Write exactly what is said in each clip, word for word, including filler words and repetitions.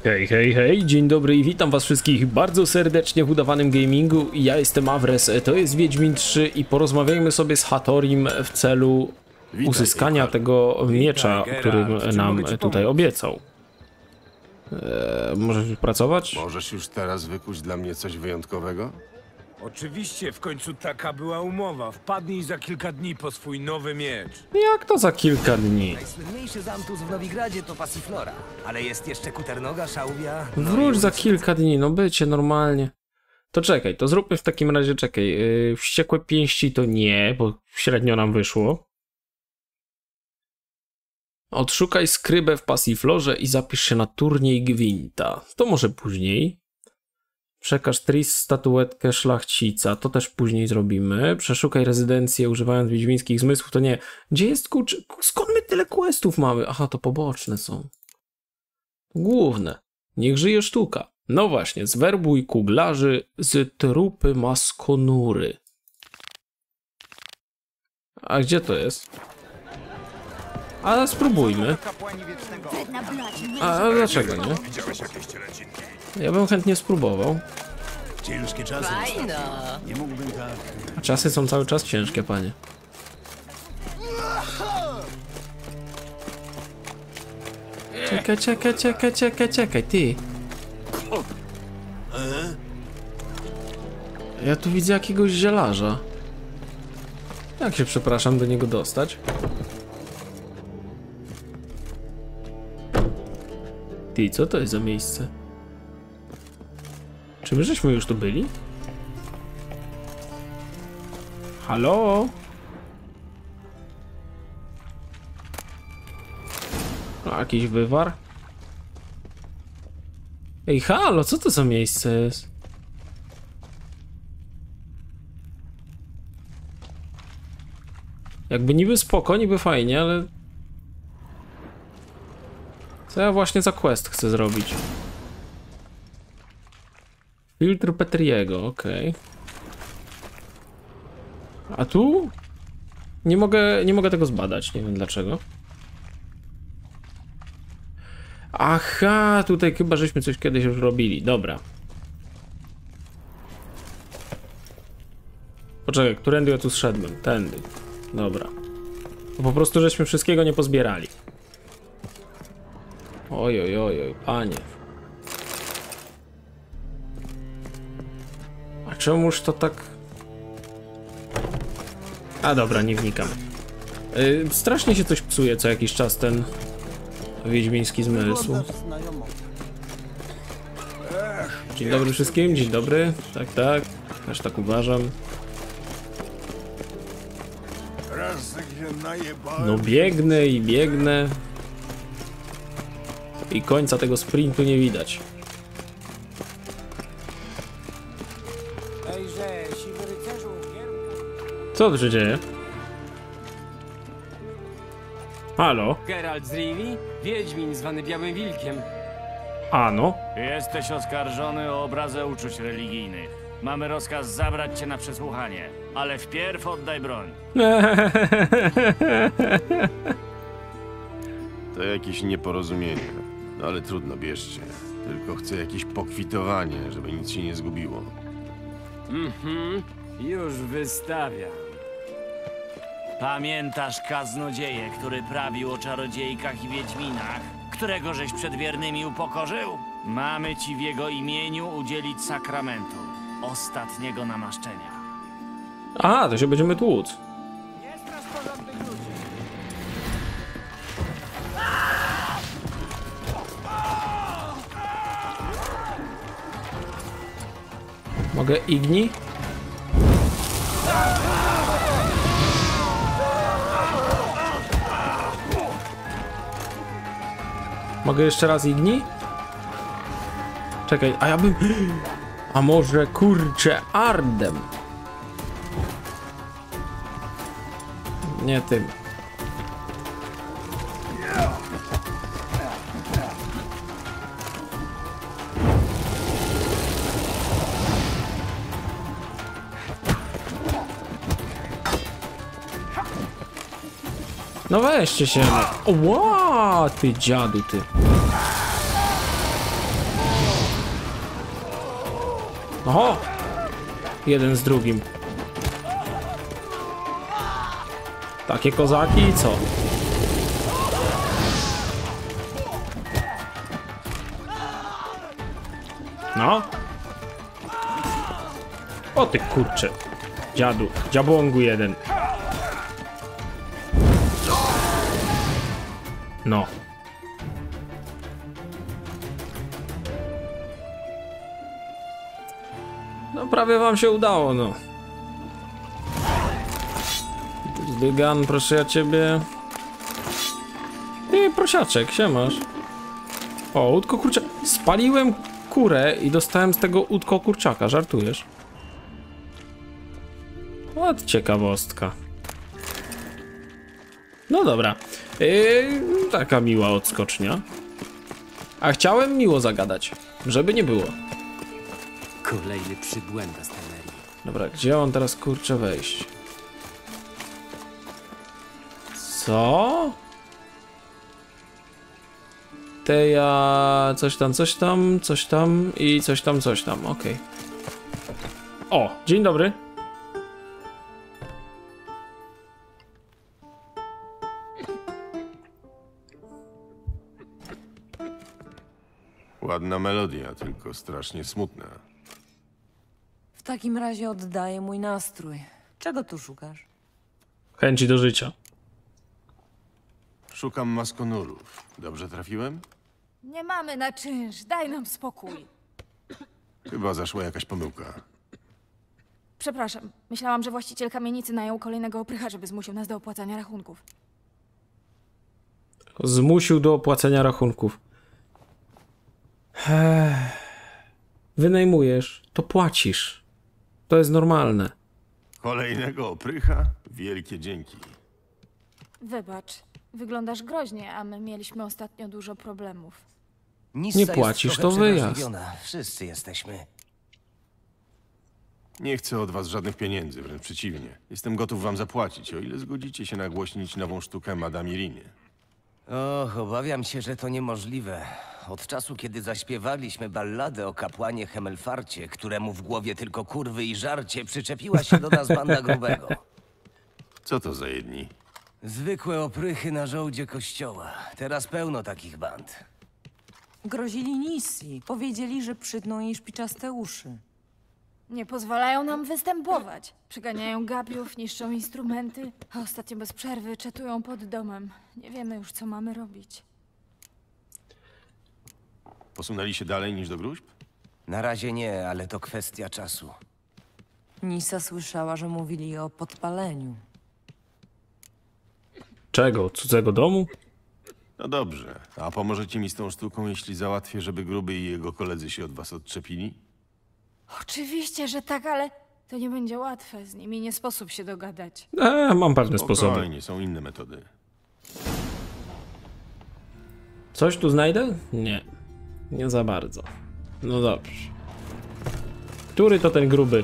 Hej, hej, hej, dzień dobry i witam was wszystkich bardzo serdecznie w udawanym gamingu. Ja jestem Awres, to jest Wiedźmin trzy i porozmawiajmy sobie z Hattorim w celu uzyskania tego miecza, który nam tutaj obiecał. Eee, możesz już pracować? Możesz już teraz wykuć dla mnie coś wyjątkowego? Oczywiście, w końcu taka była umowa. Wpadnij za kilka dni po swój nowy miecz. Jak to za kilka dni? Najsłynniejszy zamtus w Nowigradzie to Passiflora, ale jest jeszcze Kuternoga, Szałwia... No Wróć za kilka dni, no bycie normalnie. To czekaj, to zróbmy w takim razie, czekaj, yy, wściekłe pięści to nie, bo średnio nam wyszło. Odszukaj skrybę w Passiflorze i zapisz się na turniej Gwinta. To może później. Przekaż Tris statuetkę szlachcica, to też później zrobimy. Przeszukaj rezydencję używając wiedźmińskich zmysłów, to nie. Gdzie jest kurczę? Skąd my tyle questów mamy? Aha, to poboczne są. Główne. Niech żyje sztuka. No właśnie, zwerbuj kuglarzy z trupy maskonury. A gdzie to jest? Ale spróbujmy. A, a dlaczego nie? Ja bym chętnie spróbował. Ciężkie czasy. Nie mógłbym tak. A czasy są cały czas ciężkie, panie. Czekaj, czekaj, czekaj, czekaj, czekaj, ty. Ja tu widzę jakiegoś zielarza. Jak się, przepraszam, do niego dostać? Ty, co to jest za miejsce? Czy my żeśmy już tu byli? Halo? A, jakiś wywar? Ej, halo, co to za miejsce jest? Jakby niby spoko, niby fajnie, ale... Co ja właśnie za quest chcę zrobić? Filtr Petriego, okej. Okay. A tu? Nie mogę, nie mogę tego zbadać, nie wiem dlaczego. Aha, tutaj chyba żeśmy coś kiedyś już robili, dobra. Poczekaj, którędy ja tu zszedłem? Tędy. Dobra. To po prostu żeśmy wszystkiego nie pozbierali. Oj, oj, oj, oj, panie. A czemuż to tak... A dobra, nie wnikam. Yy, strasznie się coś psuje co jakiś czas ten wiedźmiński zmysł. Dzień dobry wszystkim, dzień dobry. Tak, tak, też tak uważam. No biegnę i biegnę. I końca tego sprintu nie widać. Co tu się dzieje? Halo? Geralt z Rivi? Wiedźmin zwany Białym Wilkiem. Ano? Jesteś oskarżony o obrazę uczuć religijnych. Mamy rozkaz zabrać cię na przesłuchanie, ale wpierw oddaj broń. To jakieś nieporozumienie, no ale trudno, bierzcie. Tylko chcę jakieś pokwitowanie, żeby nic się nie zgubiło. Mhm, już wystawiam. Pamiętasz kaznodzieję, który prawił o czarodziejkach i wiedźminach, którego żeś przed wiernymi upokorzył? Mamy ci w jego imieniu udzielić sakramentu, ostatniego namaszczenia. A, to się będziemy tłuc. Mogę igni? Mogę jeszcze raz igni? Czekaj, a ja bym... A może kurczę Ardem? Nie tym. No weźcie się. Ła, ty dziadu, ty. Oho! Jeden z drugim. Takie kozaki i co? No. O ty kurcze. Dziadu. Dziabłągu jeden. No. No prawie wam się udało, no. Zdygan, proszę ja ciebie. Ty, prosiaczek, siemasz. O, łódko kurczaka. Spaliłem kurę i dostałem z tego łódko kurczaka, żartujesz? O, ciekawostka. No dobra. Yy, taka miła odskocznia. A chciałem miło zagadać, żeby nie było. Kolejny przybłęda z Temerii. Dobra, gdzie on teraz kurczę wejść? Co? Teja... coś tam, coś tam, coś tam i coś tam, coś tam, okej. Okay. O, dzień dobry. Ładna melodia, tylko strasznie smutna. W takim razie oddaję mój nastrój. Czego tu szukasz? Chęci do życia. Szukam maskonurów. Dobrze trafiłem? Nie mamy na czynsz, daj nam spokój. Chyba zaszła jakaś pomyłka. Przepraszam, myślałam, że właściciel kamienicy najął kolejnego oprycha, żeby zmusił nas do opłacania rachunków. Zmusił do opłacenia rachunków. Ech. Wynajmujesz, to płacisz. To jest normalne. Kolejnego oprycha? Wielkie dzięki. Wybacz, wyglądasz groźnie, a my mieliśmy ostatnio dużo problemów. Nissa Nie jest płacisz, trochę to wyjazd. przewrażliwiona. Wszyscy jesteśmy. Nie chcę od was żadnych pieniędzy, wręcz przeciwnie. Jestem gotów wam zapłacić, o ile zgodzicie się nagłośnić nową sztukę Madame Iriny. Och, obawiam się, że to niemożliwe. Od czasu, kiedy zaśpiewaliśmy balladę o kapłanie Hemelfarcie, któremu w głowie tylko kurwy i żarcie, przyczepiła się do nas banda grubego. Co to za jedni? Zwykłe oprychy na żołdzie kościoła. Teraz pełno takich band. Grozili Nissi. Powiedzieli, że przytną jej szpiczaste uszy. Nie pozwalają nam występować. Przyganiają gapiów, niszczą instrumenty, a ostatnio bez przerwy czatują pod domem. Nie wiemy już, co mamy robić. Posunęli się dalej niż do gruźb? Na razie nie, ale to kwestia czasu. Nissa słyszała, że mówili o podpaleniu. Czego? Cudzego domu? No dobrze, a pomożecie mi z tą sztuką, jeśli załatwię, żeby Gruby i jego koledzy się od was odczepili? Oczywiście, że tak, ale to nie będzie łatwe. Z nimi nie sposób się dogadać. E, mam pewne sposoby. Spokojnie, są inne metody. Coś tu znajdę? Nie. Nie za bardzo. No dobrze. Który to ten gruby?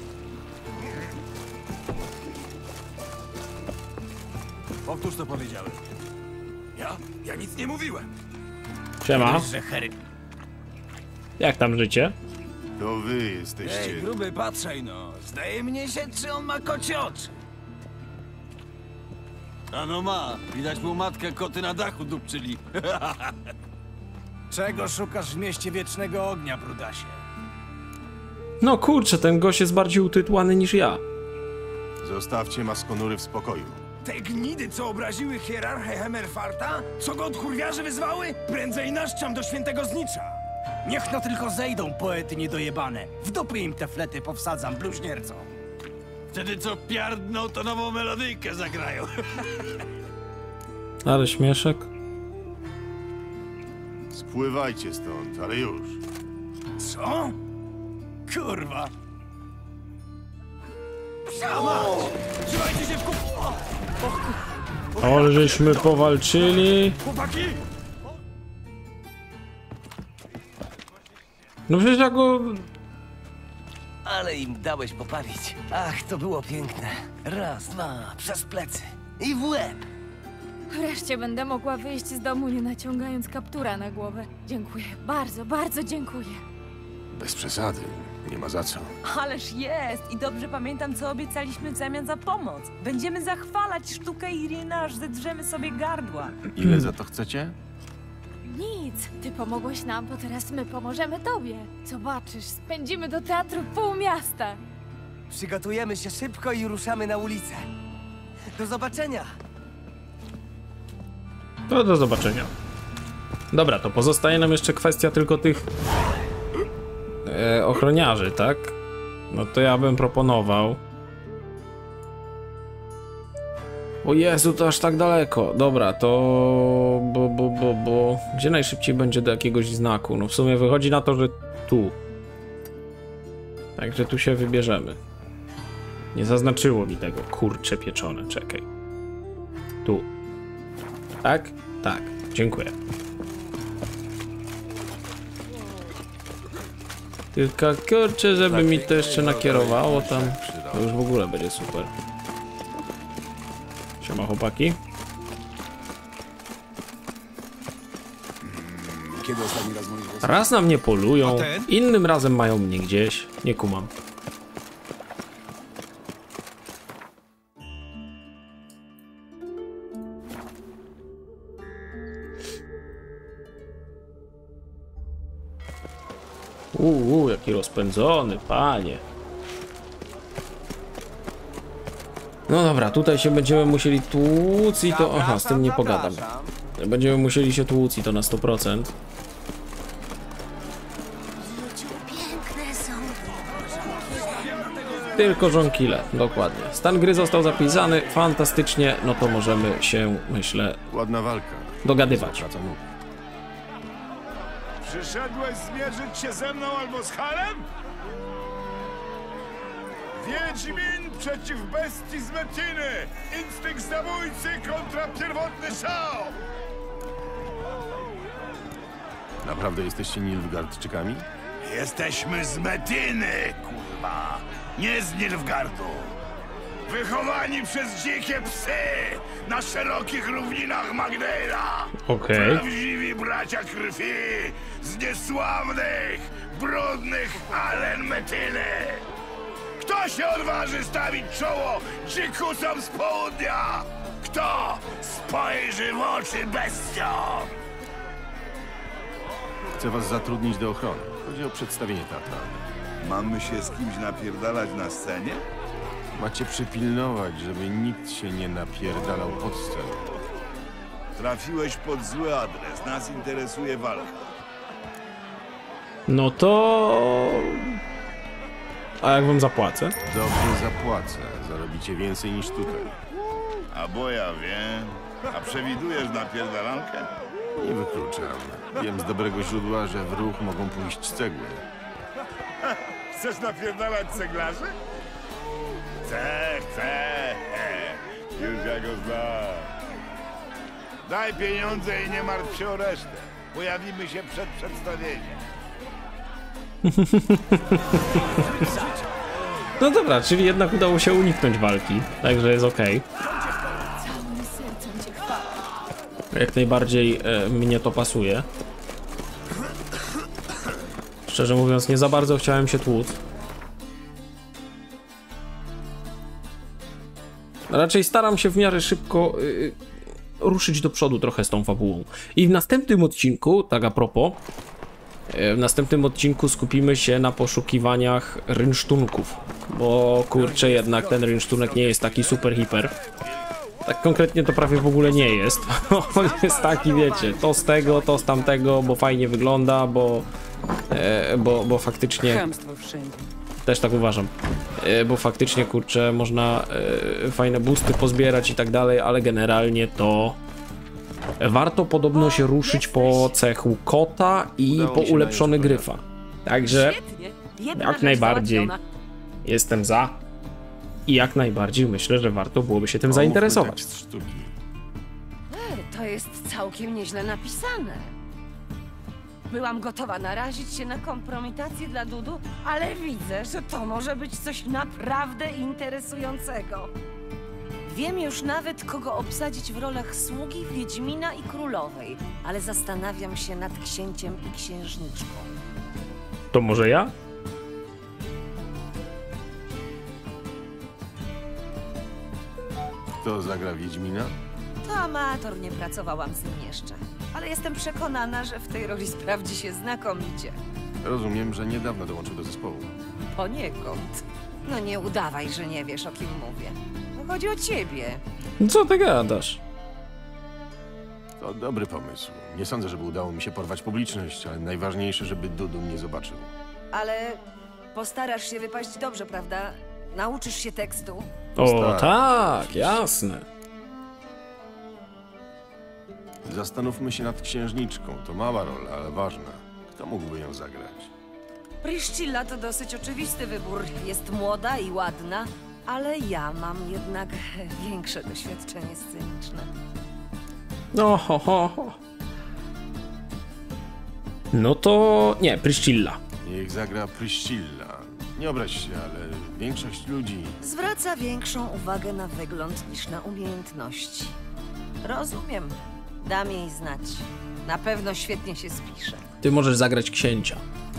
Powtórz, co powiedziałem. Ja? Ja nic nie mówiłem. Siema. Że Harry... Jak tam życie? To wy jesteście... Ej, gruby, patrzaj no. Zdaje mnie się, czy on ma kocie oczy. Ano ma. Widać mu matkę koty na dachu dupczyli. Czego szukasz w mieście Wiecznego Ognia, brudasie? No kurczę, ten gość jest bardziej utytułany niż ja. Zostawcie maskonury w spokoju. Te gnidy, co obraziły hierarchę Hemelfarta? Co go od kurwiarzy wyzwały? Prędzej naszczam do świętego znicza. Niech no tylko zejdą, poety niedojebane. W dupy im te flety powsadzam bluźniercom. Wtedy co piardną, to nową melodyjkę zagrają. Ale śmieszek. Spływajcie stąd, ale już. Co? Kurwa. Trzymajcie się w kup... Ale żeśmy powalczyli. Chłopaki! No przecież ja go... Ale im dałeś popalić. Ach, to było piękne. Raz, dwa, przez plecy. I w łeb. Wreszcie będę mogła wyjść z domu, nie naciągając kaptura na głowę. Dziękuję, bardzo, bardzo dziękuję. Bez przesady, nie ma za co. Ależ jest! I dobrze pamiętam, co obiecaliśmy w zamian za pomoc. Będziemy zachwalać sztukę Irina, aż zedrzemy sobie gardła. Ile za to chcecie? Nic, ty pomogłeś nam, to teraz my pomożemy tobie. Zobaczysz, spędzimy do teatru pół miasta. Przygotujemy się szybko i ruszamy na ulicę. Do zobaczenia! To do zobaczenia. Dobra, to pozostaje nam jeszcze kwestia tylko tych e, ochroniarzy, tak? No to ja bym proponował. O Jezu, to aż tak daleko. Dobra, to... Bo, bo, bo, bo... Gdzie najszybciej będzie do jakiegoś znaku? No w sumie wychodzi na to, że tu. Także tu się wybierzemy. Nie zaznaczyło mi tego. Kurcze pieczone, czekaj. Tu. Tak? Tak. Dziękuję. Tylko kurczę, żeby mi to jeszcze nakierowało tam. To już w ogóle będzie super. Siema chłopaki. Kiedy ostatni raz mówisz głos? Raz na mnie polują, innym razem mają mnie gdzieś. Nie kumam. Uuu, jaki rozpędzony, panie. No dobra, tutaj się będziemy musieli tłuc i to... Aha, z tym nie pogadam. Będziemy musieli się tłuc i to na sto procent. Tylko żonkile, dokładnie. Stan gry został zapisany, fantastycznie, no to możemy się, myślę, Ładna walka. dogadywać. Przyszedłeś zmierzyć się ze mną albo z Halem? Wiedźmin przeciw bestii z Metiny! Instynkt zabójcy kontra pierwotny szał! Naprawdę jesteście Nilfgaardczykami? Jesteśmy z Metiny, kurwa! Nie z Nilfgaardu! Wychowani przez dzikie psy na szerokich równinach Magdeira! Okej. Prawdziwi bracia krwi z niesławnych, brudnych Alen Metiny! Kto się odważy stawić czoło dzikusom z południa? Kto spojrzy w oczy bestiom? Chcę was zatrudnić do ochrony. Chodzi o przedstawienie teatralne. Mamy się z kimś napierdalać na scenie? Macie przypilnować, żeby nikt się nie napierdalał pod sceną. Trafiłeś pod zły adres. Nas interesuje walka. No to... A jak wam zapłacę? Dobrze zapłacę. Zarobicie więcej niż tutaj. A bo ja wiem. A przewidujesz napierdalankę? Nie wykluczam. Wiem z dobrego źródła, że w ruch mogą pójść cegły. Chcesz napierdalać ceglarzy? Chcę, chcę. Już ja go znam. Daj pieniądze i nie martw się o resztę. Pojawimy się przed przedstawieniem. No dobra, czyli jednak udało się uniknąć walki, także jest okej. Całym sercem cię chwalę. Jak najbardziej e, mnie to pasuje. Szczerze mówiąc, nie za bardzo chciałem się tłuc. Raczej staram się w miarę szybko y, ruszyć do przodu trochę z tą fabułą. I w następnym odcinku, tak a propos, y, w następnym odcinku skupimy się na poszukiwaniach rynsztunków. Bo kurczę, jednak ten rynsztunek nie jest taki super hiper. Tak konkretnie to prawie w ogóle nie jest. On jest taki, wiecie, to z tego, to z tamtego, bo fajnie wygląda, bo, e, bo, bo faktycznie... Też tak uważam. E, bo faktycznie, kurczę, można e, fajne boosty pozbierać i tak dalej, ale generalnie to... Warto podobno się ruszyć po cechu kota i po ulepszony gryfa. Także jak najbardziej jestem za. I jak najbardziej myślę, że warto byłoby się tym zainteresować. To jest całkiem nieźle napisane. Byłam gotowa narazić się na kompromitację dla Dudu, ale widzę, że to może być coś naprawdę interesującego. Wiem już nawet, kogo obsadzić w rolach sługi, wiedźmina i królowej, ale zastanawiam się nad księciem i księżniczką. To może ja? Kto zagra Wiedźmina? To amator, nie pracowałam z nim jeszcze. Ale jestem przekonana, że w tej roli sprawdzi się znakomicie. Rozumiem, że niedawno dołączył do zespołu. Poniekąd. No nie udawaj, że nie wiesz, o kim mówię. No chodzi o ciebie. Co ty gadasz? To dobry pomysł. Nie sądzę, żeby udało mi się porwać publiczność, ale najważniejsze, żeby Dudu mnie zobaczył. Ale postarasz się wypaść dobrze, prawda? Nauczysz się tekstu. O tak, jasne. Zastanówmy się nad księżniczką. To mała rola, ale ważna. Kto mógłby ją zagrać? Priscilla to dosyć oczywisty wybór. Jest młoda i ładna, ale ja mam jednak większe doświadczenie sceniczne. No, ho, ho, ho. No to nie, Priscilla. Niech zagra Priscilla. Nie obraź się, ale większość ludzi... Zwraca większą uwagę na wygląd niż na umiejętności. Rozumiem. Dam jej znać. Na pewno świetnie się spisze. Ty możesz zagrać księcia.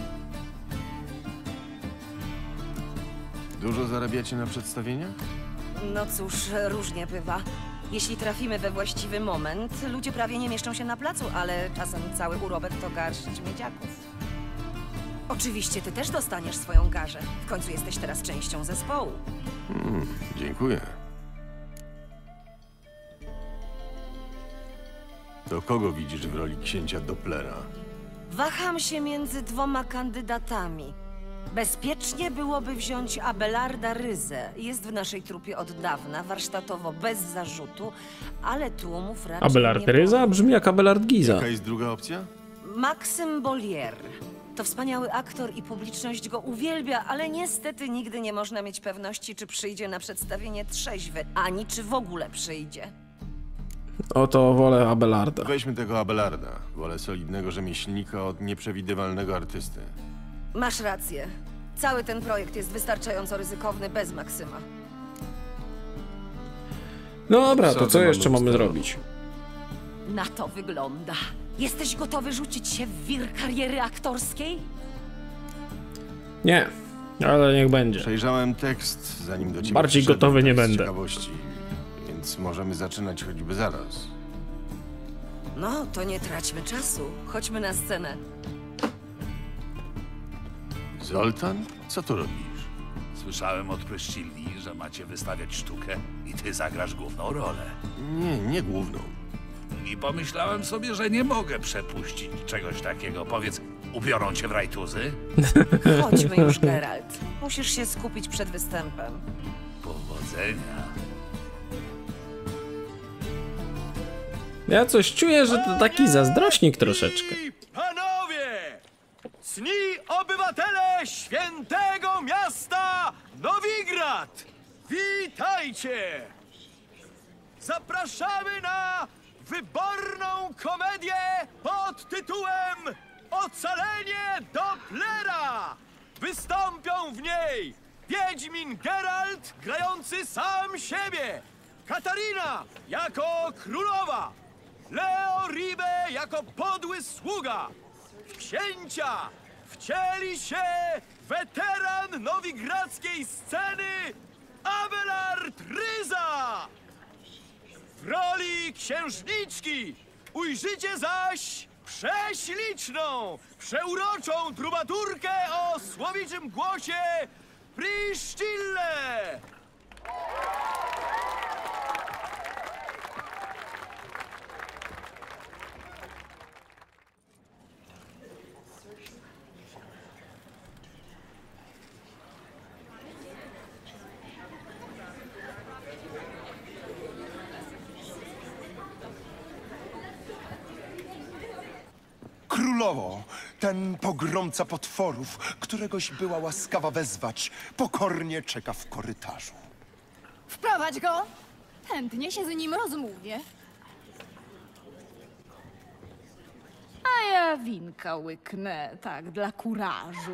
Dużo zarabiacie na przedstawieniach? No cóż, różnie bywa. Jeśli trafimy we właściwy moment, ludzie prawie nie mieszczą się na placu, ale czasem cały urobek to garść miedziaków. Oczywiście ty też dostaniesz swoją garzę. W końcu jesteś teraz częścią zespołu. Hmm, dziękuję. To kogo widzisz w roli księcia Dopplera? Waham się między dwoma kandydatami. Bezpiecznie byłoby wziąć Abelarda Ryzę. Jest w naszej trupie od dawna, warsztatowo bez zarzutu, ale tłumów raczej Abelard nie Ryza? Brzmi jak Abelard Giza. Jaka jest druga opcja? Maksym Bollier. To wspaniały aktor i publiczność go uwielbia, ale niestety nigdy nie można mieć pewności, czy przyjdzie na przedstawienie trzeźwy, ani czy w ogóle przyjdzie. Oto wolę Abelarda. Weźmy tego Abelarda. Wolę solidnego rzemieślnika od nieprzewidywalnego artysty. Masz rację. Cały ten projekt jest wystarczająco ryzykowny bez Maksyma. No dobra, to Co co mamy jeszcze mamy ustalić? zrobić? Na to wygląda. Jesteś gotowy rzucić się w wir kariery aktorskiej? Nie, ale niech będzie. Przejrzałem tekst, zanim do ciebie Bardziej przyszedłem, gotowy tak nie z będę. ciekawości, więc możemy zaczynać choćby zaraz. No, to nie traćmy czasu. Chodźmy na scenę. Zoltan? Co tu robisz? Słyszałem od Priscilli, że macie wystawiać sztukę i ty zagrasz główną rolę. Nie, nie główną. I pomyślałem sobie, że nie mogę przepuścić czegoś takiego. Powiedz, ubiorą cię w rajtuzy? Chodźmy już, Geralt. Musisz się skupić przed występem. Powodzenia. Ja coś czuję, że to taki zazdrośnik troszeczkę. Panowie! Cni obywatele świętego miasta Nowigrad! Witajcie! Zapraszamy na wyborną komedię pod tytułem Ocalenie Dopplera! Wystąpią w niej Wiedźmin Geralt grający sam siebie, Katarina jako królowa, Leo Ribe jako podły sługa. W księcia wcieli się weteran nowigradzkiej sceny Abelard Ryza. W roli księżniczki ujrzycie zaś prześliczną, przeuroczą trubaturkę o słowiczym głosie Priscillę. Królowo, ten pogromca potworów, któregoś była łaskawa wezwać, pokornie czeka w korytarzu. Wprowadź go! Chętnie się z nim rozmówię. A ja winka łyknę, tak, dla kurażu.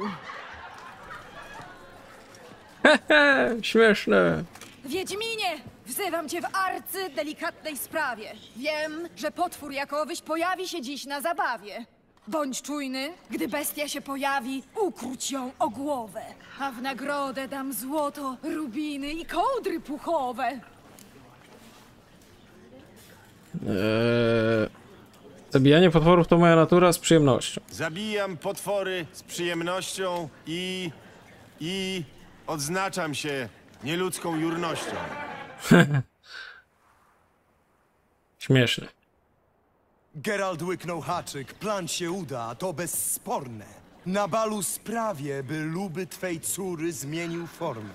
Hehe, śmieszne. Wiedźminie, wzywam cię w arcy delikatnej sprawie. Wiem, że potwór jakowyś pojawi się dziś na zabawie. Bądź czujny, gdy bestia się pojawi, ukróć ją o głowę. A w nagrodę dam złoto, rubiny i kołdry puchowe. Eee, zabijanie potworów to moja natura z przyjemnością. Zabijam potwory z przyjemnością i... i... odznaczam się nieludzką jurnością. Śmieszne. Geralt łyknął haczyk, plan się uda, to bezsporne. Na balu sprawię, by luby twej córy zmienił formę.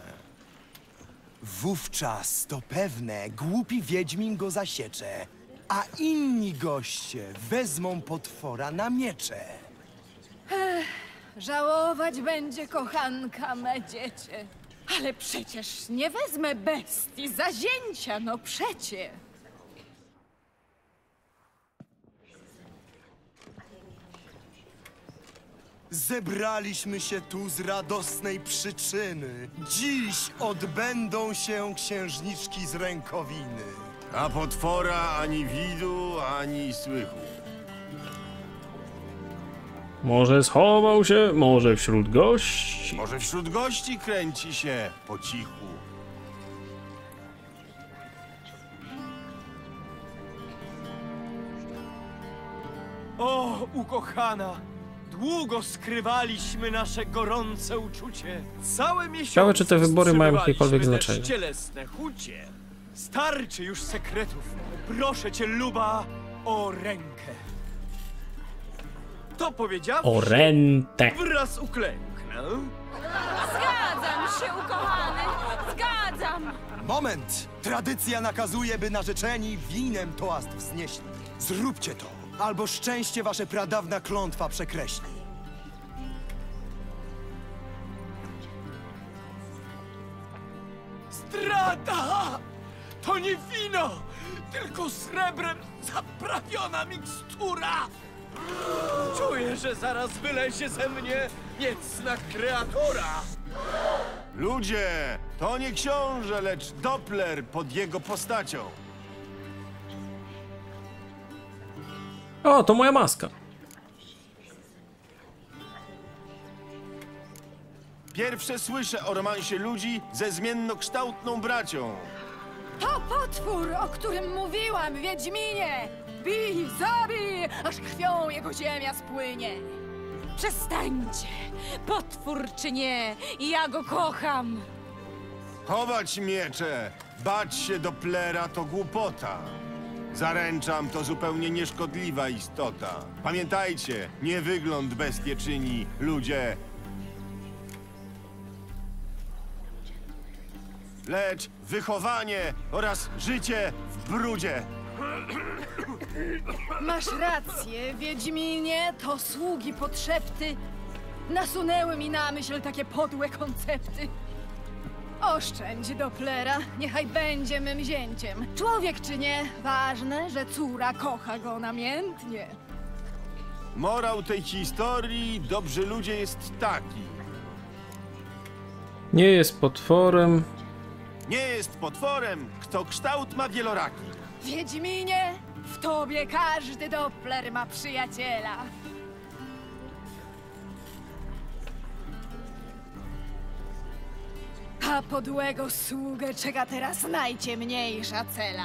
Wówczas to pewne, głupi wiedźmin go zasiecze, a inni goście wezmą potwora na miecze. Ech, żałować będzie kochanka me dziecię. Ale przecież nie wezmę bestii za zięcia, no przecie. Zebraliśmy się tu z radosnej przyczyny. Dziś odbędą się księżniczki z rękowiny. A potwora ani widu, ani słychu. Może schował się, może wśród gości. Może wśród gości kręci się po cichu. O, ukochana! Długo skrywaliśmy nasze gorące uczucie. Całe miesiące Ciekawe, czy te wybory mają jakiekolwiek wstrzymywaliśmy znaczenie. też cielesne chucie. Starczy już sekretów. Proszę cię, Luba, o rękę. To powiedziawszy, O rentę. wraz uklęknę. Zgadzam się, ukochany! Zgadzam! Moment! Tradycja nakazuje, by narzeczeni winem toast wznieśli. Zróbcie to, albo szczęście wasze pradawna klątwa przekreśli. Zdrada! To nie wino, tylko srebrem zaprawiona mikstura! Czuję, że zaraz wylezie ze mnie niecna kreatura! Ludzie, to nie książę, lecz Doppler pod jego postacią. O, to moja maska. Pierwsze słyszę o romansie ludzi ze zmiennokształtną bracią. To potwór, o którym mówiłam, Wiedźminie! Bij, zabij, aż krwią jego ziemia spłynie. Przestańcie! Potwór czy nie, ja go kocham! Chować miecze, bać się Dopplera to głupota. Zaręczam, to zupełnie nieszkodliwa istota. Pamiętajcie, nie wygląd bestie czyni, ludzie, lecz wychowanie oraz życie w brudzie. Masz rację, Wiedźminie, to sługi podszepty nasunęły mi na myśl takie podłe koncepty. Oszczędź Dopplera, niechaj będzie mym zięciem. Człowiek czy nie, ważne, że córa kocha go namiętnie. Morał tej historii, dobrzy ludzie, jest taki. Nie jest potworem. Nie jest potworem, kto kształt ma wieloraki. Wiedźminie, w tobie każdy Doppler ma przyjaciela. A podłego sługę czeka teraz najciemniejsza cela.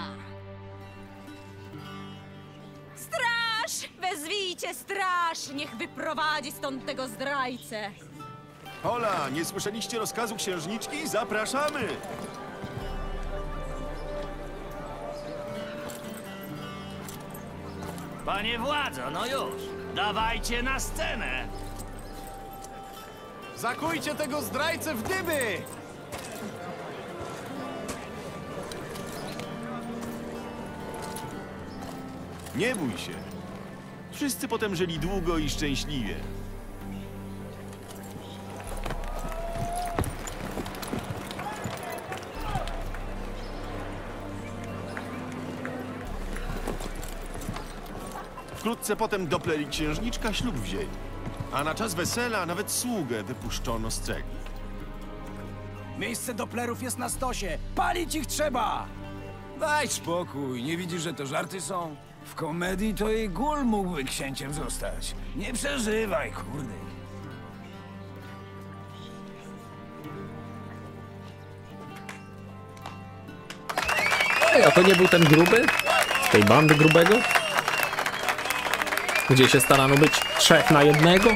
Straż! Wezwijcie straż! Niech wyprowadzi stąd tego zdrajcę! Hola, nie słyszeliście rozkazu księżniczki? Zapraszamy! Panie władzo, no już, dawajcie na scenę! Zakujcie tego zdrajcę w dyby! Nie bój się. Wszyscy potem żyli długo i szczęśliwie. Wkrótce potem Doppler i księżniczka ślub wzięli. A na czas wesela nawet sługę wypuszczono z celi. Miejsce Dopplerów jest na stosie. Palić ich trzeba! Daj spokój, nie widzisz, że to żarty są? W komedii to i Gul mógłby księciem zostać. Nie przeżywaj, kurde. Ej, a to nie był ten gruby? Z tej bandy grubego? Gdzie się starano być trzech na jednego?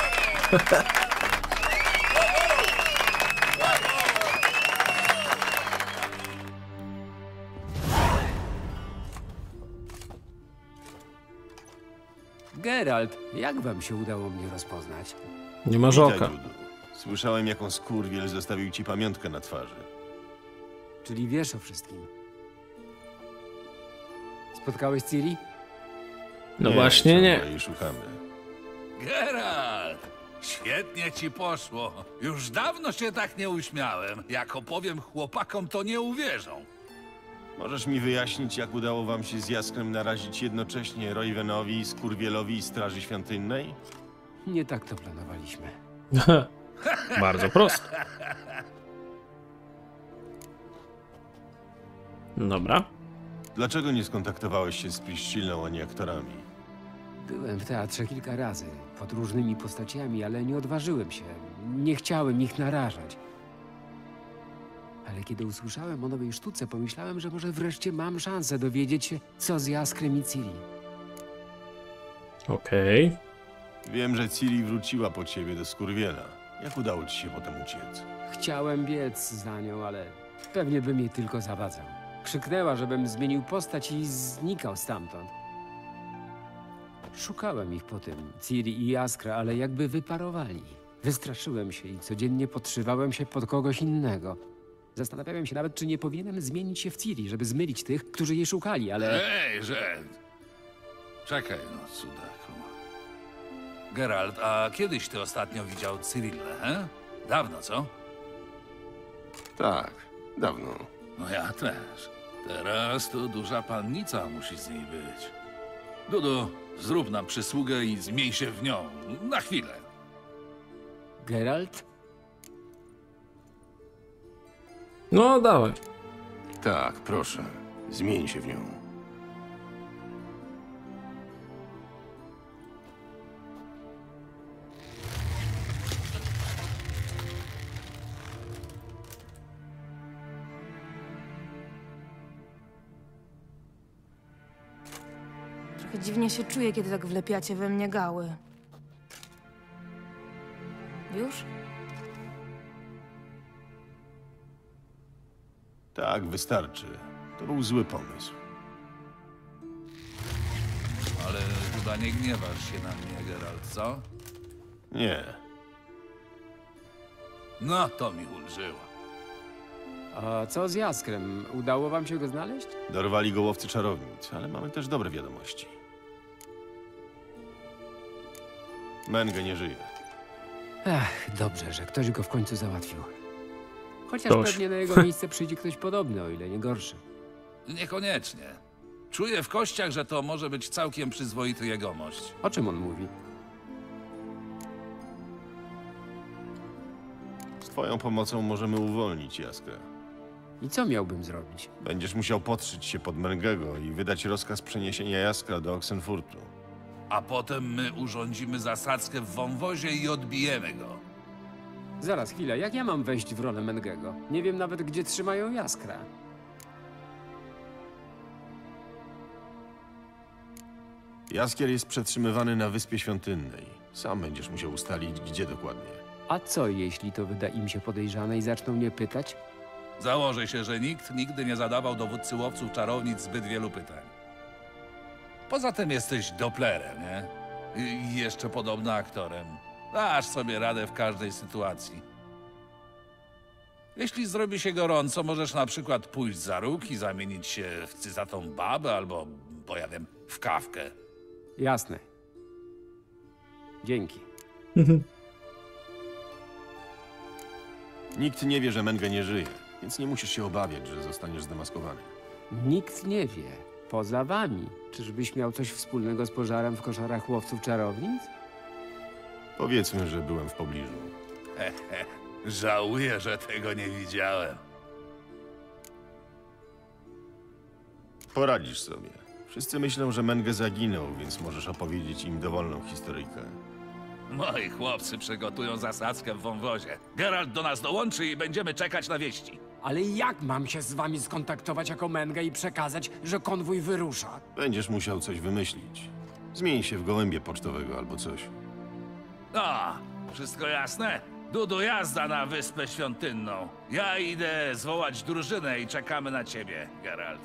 Geralt, jak wam się udało mnie rozpoznać? Nie ma żoka. Witaj, Dudu. Słyszałem, jaką skurwiel zostawił ci pamiątkę na twarzy. Czyli wiesz o wszystkim. Spotkałeś Ciri? No właśnie nie. Ciągle jej szukamy. Geralt! Świetnie ci poszło. Już dawno się tak nie uśmiałem. Jak opowiem chłopakom, to nie uwierzą. Możesz mi wyjaśnić, jak udało wam się z Jaskrem narazić jednocześnie Roywenowi, Skurwielowi i Straży Świątynnej? Nie tak to planowaliśmy. Bardzo prosto. Dobra. Dlaczego nie skontaktowałeś się z Priscillą ani aktorami? Byłem w teatrze kilka razy, pod różnymi postaciami, ale nie odważyłem się. Nie chciałem ich narażać. Ale kiedy usłyszałem o nowej sztuce, pomyślałem, że może wreszcie mam szansę dowiedzieć się, co z Jaskrem i Ciri. Okej. Okay. Wiem, że Ciri wróciła po ciebie do Skurwiela. Jak udało ci się potem uciec? Chciałem biec za nią, ale pewnie bym jej tylko zawadzał. Krzyknęła, żebym zmienił postać i znikał stamtąd. Szukałem ich po tym, Ciri i Jaskra, ale jakby wyparowali. Wystraszyłem się i codziennie podszywałem się pod kogoś innego. Zastanawiałem się nawet, czy nie powinienem zmienić się w Ciri, żeby zmylić tych, którzy jej szukali, ale... Ej, Red! Czekaj no, cudaku. Geralt, a kiedyś ty ostatnio widział Cyrillę, he? Dawno, co? Tak, dawno. No ja też. Teraz to duża pannica musi z niej być. Dudu, zrób nam przysługę i zmień się w nią. Na chwilę. Geralt? No, dawaj. Tak, proszę. Zmień się w nią. Trochę dziwnie się czuję, kiedy tak wlepiacie we mnie gały. Już? Tak, wystarczy. To był zły pomysł. Ale chyba nie gniewasz się na mnie, Geralt, co? Nie. No, to mi ulżyło. A co z Jaskrem? Udało wam się go znaleźć? Dorwali go łowcy czarownic, ale mamy też dobre wiadomości. Menge nie żyje. Ach, dobrze, że ktoś go w końcu załatwił. Chociaż Ktoś. pewnie na jego miejsce przyjdzie ktoś podobny, o ile nie gorszy. Niekoniecznie. Czuję w kościach, że to może być całkiem przyzwoity jegomość. O czym on mówi? Z twoją pomocą możemy uwolnić Jaskrę. I co miałbym zrobić? Będziesz musiał podszyć się pod Mengego i wydać rozkaz przeniesienia Jaskra do Oxenfurtu. A potem my urządzimy zasadzkę w wąwozie i odbijemy go. Zaraz, chwilę, jak ja mam wejść w rolę Mengego? Nie wiem nawet, gdzie trzymają Jaskra. Jaskier jest przetrzymywany na Wyspie Świątynnej. Sam będziesz musiał ustalić, gdzie dokładnie. A co, jeśli to wyda im się podejrzane i zaczną mnie pytać? Założę się, że nikt nigdy nie zadawał dowódcy łowców czarownic zbyt wielu pytań. Poza tym jesteś Dopplerem, nie? I jeszcze podobno aktorem. Dasz sobie radę w każdej sytuacji. Jeśli zrobi się gorąco, możesz na przykład pójść za róg i zamienić się w cyzatą babę albo, bo ja wiem, w kawkę. Jasne. Dzięki. Nikt nie wie, że Menge nie żyje, więc nie musisz się obawiać, że zostaniesz zdemaskowany. Nikt nie wie. Poza wami. Czyżbyś miał coś wspólnego z pożarem w koszarach łowców czarownic? Powiedzmy, że byłem w pobliżu. Hehe, żałuję, że tego nie widziałem. Poradzisz sobie. Wszyscy myślą, że Menge zaginął, więc możesz opowiedzieć im dowolną historyjkę. Moi chłopcy przygotują zasadzkę w wąwozie. Geralt do nas dołączy i będziemy czekać na wieści. Ale jak mam się z wami skontaktować jako Menge i przekazać, że konwój wyrusza? Będziesz musiał coś wymyślić. Zmień się w gołębie pocztowego albo coś. No, wszystko jasne? Dudu, jazda na Wyspę Świątynną. Ja idę zwołać drużynę i czekamy na ciebie, Geralt.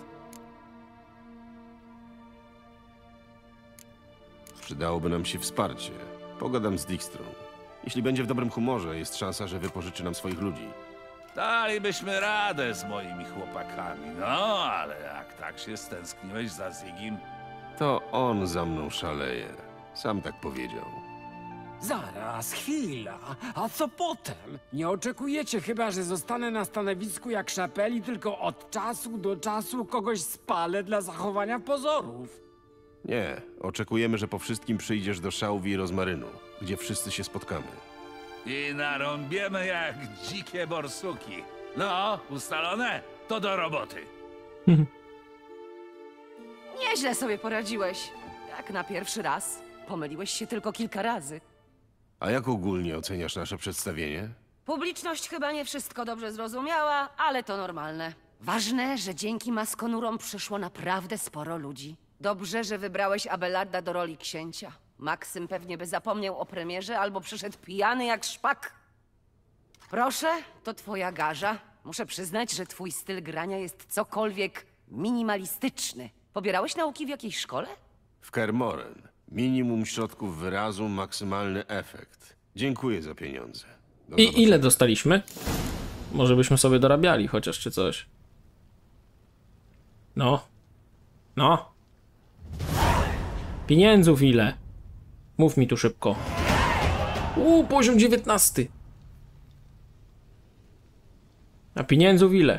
Przydałoby nam się wsparcie. Pogadam z Dijkstrą. Jeśli będzie w dobrym humorze, jest szansa, że wypożyczy nam swoich ludzi. Dalibyśmy radę z moimi chłopakami, no ale jak tak się stęskniłeś za Zigim? To on za mną szaleje. Sam tak powiedział. Zaraz, chwila. A co potem? Nie oczekujecie chyba, że zostanę na stanowisku jak Szapeli, tylko od czasu do czasu kogoś spalę dla zachowania pozorów. Nie, oczekujemy, że po wszystkim przyjdziesz do Szałwi i Rozmarynu, gdzie wszyscy się spotkamy. I narąbiemy jak dzikie borsuki. No, ustalone? To do roboty. Nieźle sobie poradziłeś. Jak na pierwszy raz. Pomyliłeś się tylko kilka razy. A jak ogólnie oceniasz nasze przedstawienie? Publiczność chyba nie wszystko dobrze zrozumiała, ale to normalne. Ważne, że dzięki maskonurom przyszło naprawdę sporo ludzi. Dobrze, że wybrałeś Abelarda do roli księcia. Maksym pewnie by zapomniał o premierze albo przyszedł pijany jak szpak. Proszę, to twoja garza. Muszę przyznać, że twój styl grania jest cokolwiek minimalistyczny. Pobierałeś nauki w jakiejś szkole? W Kermoren. Minimum środków wyrazu, maksymalny efekt. Dziękuję za pieniądze. Do I zobaczenia. ile dostaliśmy? Może byśmy sobie dorabiali chociaż czy coś. No. No. Pieniędzów ile? Mów mi tu szybko. Uuu, poziom dziewiętnasty. A pieniędzów ile?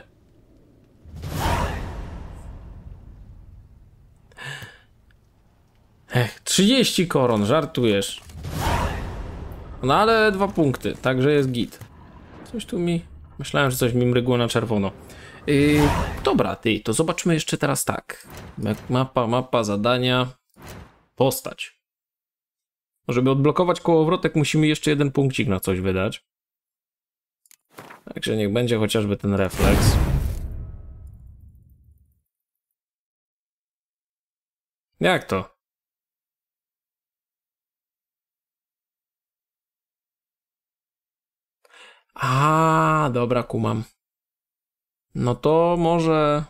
Ech, trzydzieści koron, żartujesz. No ale dwa punkty, także jest git. Coś tu mi... Myślałem, że coś mi mrygło na czerwono. Yy, dobra, ty, to zobaczmy jeszcze teraz tak. Mapa, mapa, zadania. Postać. Żeby odblokować kołowrotek, musimy jeszcze jeden punkcik na coś wydać. Także niech będzie chociażby ten refleks. Jak to? A, dobra, kumam. No to może...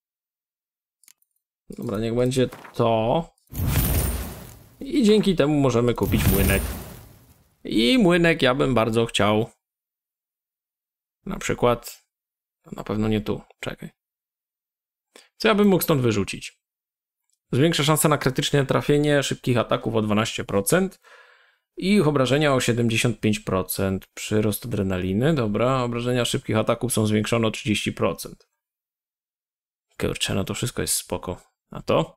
Dobra, niech będzie to. I dzięki temu możemy kupić młynek. I młynek ja bym bardzo chciał. Na przykład... Na pewno nie tu, czekaj. Co ja bym mógł stąd wyrzucić? Zwiększa szanse na krytyczne trafienie szybkich ataków o dwanaście procent. I ich obrażenia o siedemdziesiąt pięć procent. Przyrost adrenaliny, dobra. Obrażenia szybkich ataków są zwiększone o trzydzieści procent. Kurczę, no to wszystko jest spoko. A to?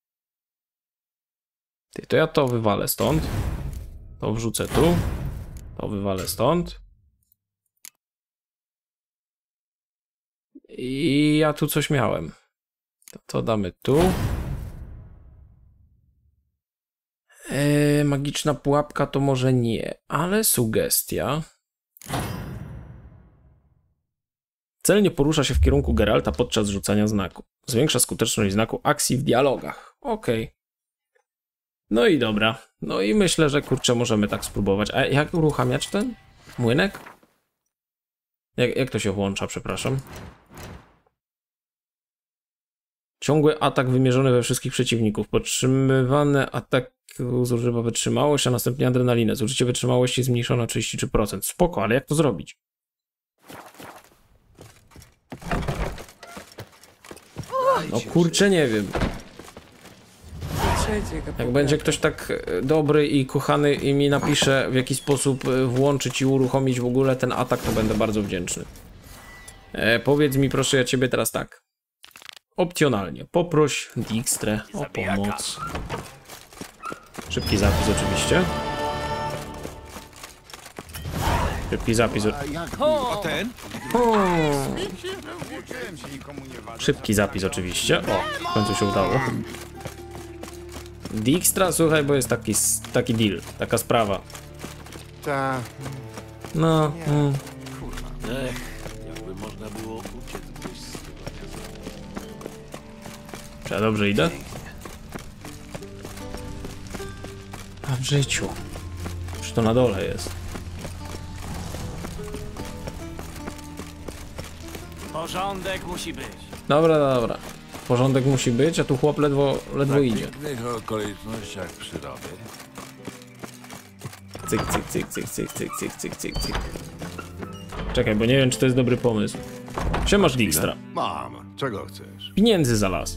Ty, to ja to wywalę stąd. To wrzucę tu. To wywalę stąd. I ja tu coś miałem. To, to damy tu. Eee, magiczna pułapka to może nie, ale sugestia. Cel nie porusza się w kierunku Geralta podczas rzucania znaku. Zwiększa skuteczność znaku akcji w dialogach. Okej. Okay. No i dobra. No i myślę, że kurczę możemy tak spróbować. A jak uruchamiać ten młynek? Jak, jak to się włącza, przepraszam? Ciągły atak wymierzony we wszystkich przeciwników. Podtrzymywany atak zużywa wytrzymałość, a następnie adrenalinę. Zużycie wytrzymałości zmniejszone o trzydzieści trzy procent. Spoko, ale jak to zrobić? No kurczę, nie wiem. Jak będzie ktoś tak dobry i kochany i mi napisze, w jaki sposób włączyć i uruchomić w ogóle ten atak, to będę bardzo wdzięczny. E, powiedz mi proszę ja ciebie teraz tak. Opcjonalnie, poproś Dijkstrę o pomoc. Szybki zapis oczywiście. Szybki zapis. O, ten? Szybki zapis oczywiście. O, w końcu się udało. Dijkstra, słuchaj, bo jest taki, taki deal, taka sprawa. Ta. No. Mm. Kurwa. Ech, jakby można było uciec gdzieś z tego. Czy ja dobrze idę? A w życiu. Już to na dole jest. Porządek musi być. Dobra, dobra. Porządek musi być, a tu chłop ledwo, ledwo W idzie. pięknych okolicznościach przyrody. Cyk, cyk, cyk, cyk, cyk, cyk, cyk, cyk, cyk, cyk. Czekaj, bo nie wiem, czy to jest dobry pomysł. Siemasz Dijkstra. Mam. Czego chcesz? Pieniędzy za las.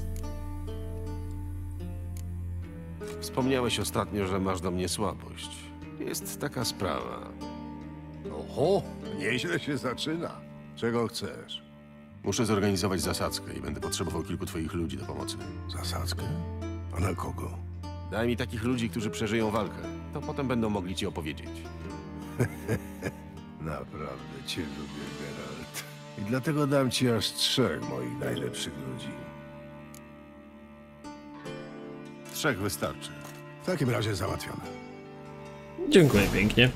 Wspomniałeś ostatnio, że masz do mnie słabość. Jest taka sprawa. Oho, nieźle się zaczyna. Czego chcesz? Muszę zorganizować zasadzkę i będę potrzebował kilku twoich ludzi do pomocy. Zasadzkę? A na kogo? Daj mi takich ludzi, którzy przeżyją walkę. To potem będą mogli ci opowiedzieć. Naprawdę cię lubię, Geralt. I dlatego dam ci aż trzech moich najlepszych ludzi. Trzech wystarczy. W takim razie załatwione. Dziękuję pięknie.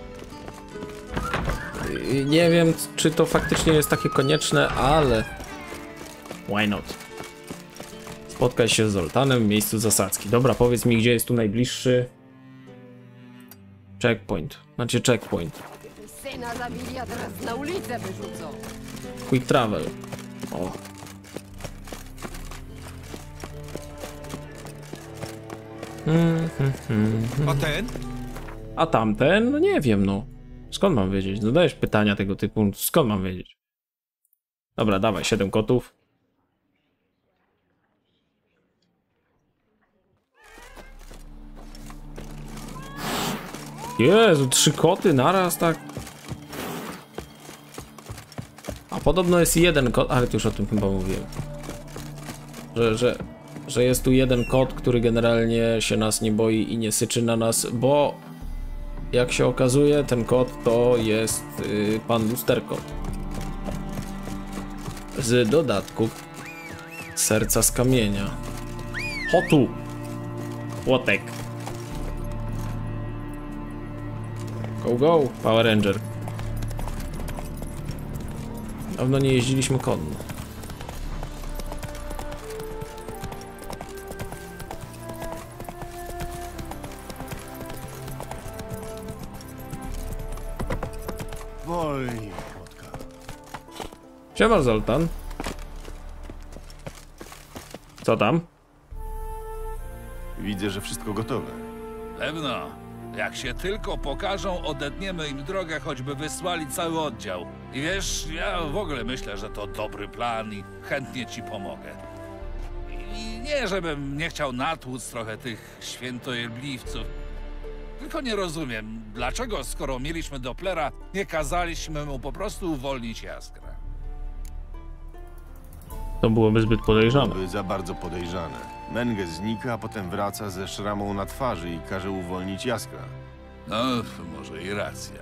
Nie wiem, czy to faktycznie jest takie konieczne, ale... Why not? Spotkaj się z Zoltanem w miejscu zasadzki. Dobra, powiedz mi, gdzie jest tu najbliższy... Checkpoint. Znaczy checkpoint. Syna zabili, a teraz na ulicę wyrzucą. Quick travel. O. Hmm, hmm, hmm, hmm. A ten? A tamten? No nie wiem, no. Skąd mam wiedzieć? Zadajesz pytania tego typu, skąd mam wiedzieć? Dobra, dawaj, siedem kotów. Jezu, trzy koty naraz, tak? A podobno jest jeden kot, ale to już o tym chyba mówiłem. Że, że, że jest tu jeden kot, który generalnie się nas nie boi i nie syczy na nas, bo jak się okazuje, ten kot to jest yy, pan Lusterkot. Z dodatku serca z kamienia. Hotu! Łotek. Go, go, Power Ranger. Dawno nie jeździliśmy konno. Wolniej, kotka. Siema, Zoltan. Co tam? Widzę, że wszystko gotowe. Pewno. Jak się tylko pokażą, odetniemy im drogę, choćby wysłali cały oddział. I wiesz, ja w ogóle myślę, że to dobry plan i chętnie ci pomogę. I nie, żebym nie chciał natłuc trochę tych świętojebliwców. Tylko nie rozumiem, dlaczego, skoro mieliśmy Dopplera, nie kazaliśmy mu po prostu uwolnić Jaskra. To byłoby zbyt podejrzane. Byłoby za bardzo podejrzane. Menge znika, a potem wraca ze szramą na twarzy i każe uwolnić Jaskra. No, może i racja.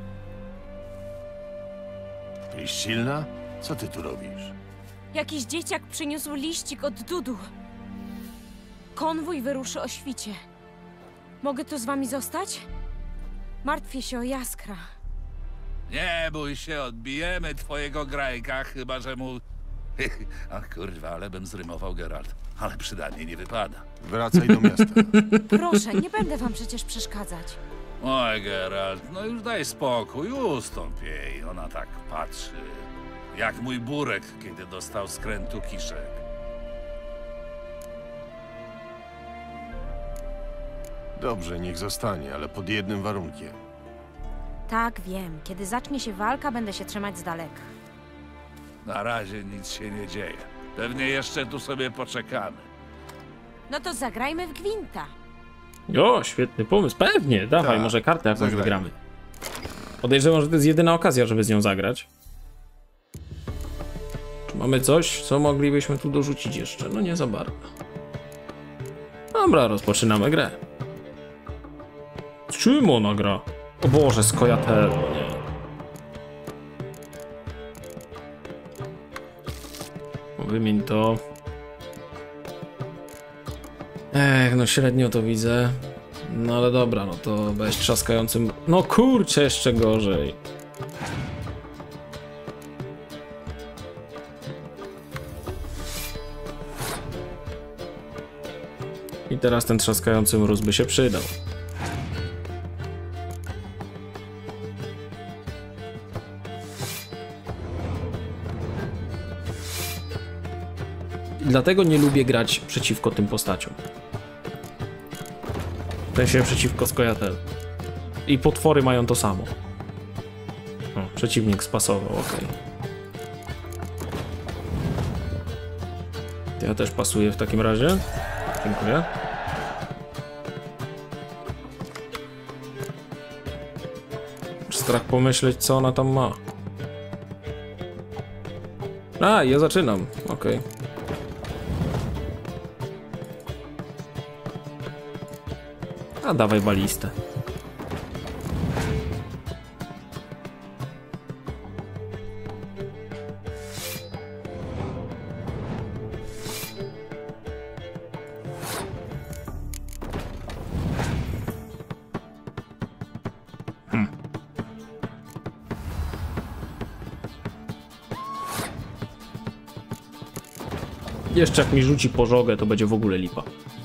Priscilla? Co ty tu robisz? Jakiś dzieciak przyniósł liścik od Dudu. Konwój wyruszy o świcie. Mogę tu z wami zostać? Martwię się o Jaskra. Nie bój się, odbijemy twojego grajka, chyba że mu... Ach kurwa, ale bym zrymował, Geralt. Ale przydanie nie wypada. Wracaj do miasta. Proszę, nie będę wam przecież przeszkadzać. Oj, Geralt, no już daj spokój, ustąp jej. Ona tak patrzy, jak mój burek, kiedy dostał skrętu kiszek. Dobrze, niech zostanie, ale pod jednym warunkiem. Tak, wiem. Kiedy zacznie się walka, będę się trzymać z daleka. Na razie nic się nie dzieje. Pewnie jeszcze tu sobie poczekamy. No to zagrajmy w gwinta. O, świetny pomysł. Pewnie, dawaj, Tak, może kartę jakąś zagrajmy. wygramy. Podejrzewam, że to jest jedyna okazja, żeby z nią zagrać. Czy mamy coś, co moglibyśmy tu dorzucić jeszcze? No nie za bardzo. Dobra, rozpoczynamy grę. Z czym ona gra? O Boże, z Koyatello, nie. Wymień to. Ech, no średnio to widzę. No ale dobra, no to bez trzaskającym... No kurczę, jeszcze gorzej. I teraz ten trzaskający mróz by się przydał. Dlatego nie lubię grać przeciwko tym postaciom. W sensie przeciwko Skojatel. I potwory mają to samo. O, przeciwnik spasował, ok. Ja też pasuję w takim razie. Dziękuję. Strach pomyśleć, co ona tam ma. A, ja zaczynam. Okej. Okay. A dawaj balistę. Hmm. Jeszcze jak mi rzuci pożogę, to będzie w ogóle lipa.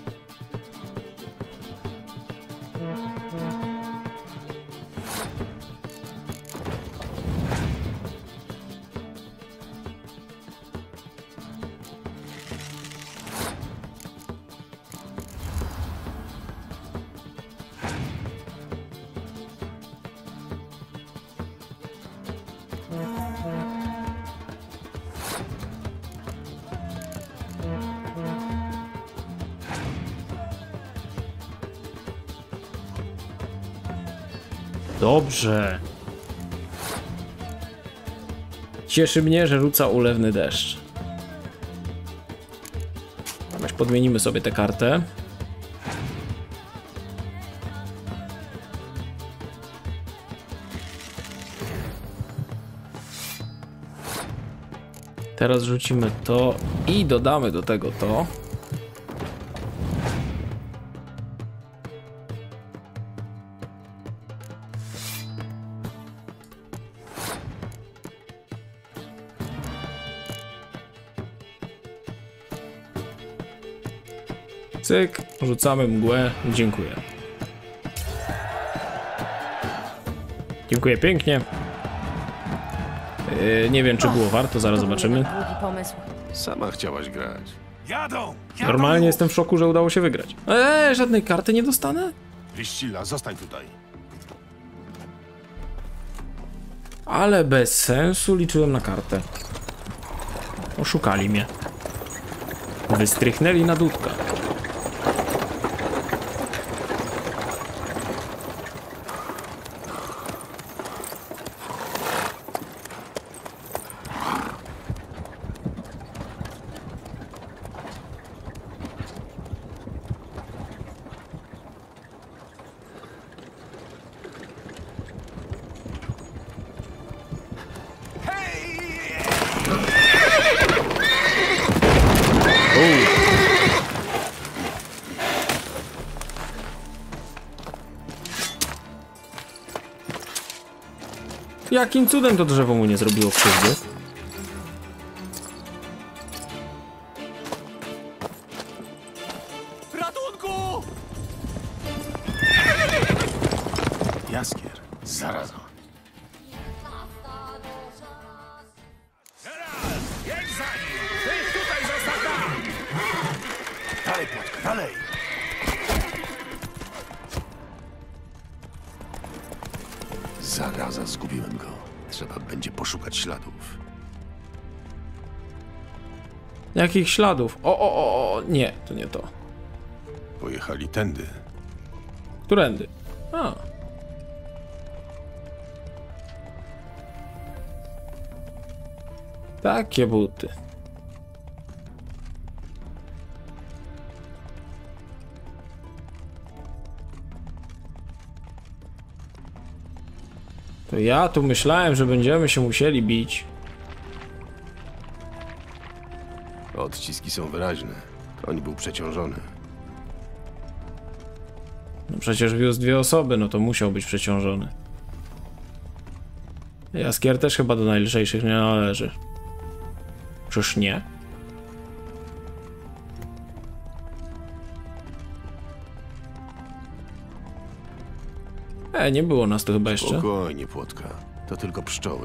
Dobrze. Cieszy mnie, że rzuca ulewny deszcz. Weź podmienimy sobie tę kartę. Teraz rzucimy to i dodamy do tego to. Cyk, rzucamy mgłę, dziękuję. Dziękuję pięknie. Yy, nie wiem, czy było warto, zaraz zobaczymy. Sama chciałaś grać. Jadą! Jadą Normalnie już. jestem w szoku, że udało się wygrać. Eee, żadnej karty nie dostanę? Priscilla, zostań tutaj. Ale bez sensu liczyłem na kartę. Oszukali mnie. Wystrychnęli na dudka. Jakim cudem to drzewo mu nie zrobiło krzywdy? Ratunku! Jaskier, zaraza. Jedź za nim! Ty tutaj zostaw tam! Dalej, Płotka, dalej! Zaraza, zgubiłem go. Trzeba będzie poszukać śladów. Jakich śladów? O, o, o, o, nie, to nie to. Pojechali tędy. Którędy? A. Takie buty. To ja tu myślałem, że będziemy się musieli bić. Odciski są wyraźne. Koń był przeciążony. No przecież wiózł dwie osoby, no to musiał być przeciążony. Jaskier też chyba do najlżejszych nie należy. Czyż nie? E, nie było nas tu chyba jeszcze. Spokojnie, Płotka. To tylko pszczoły.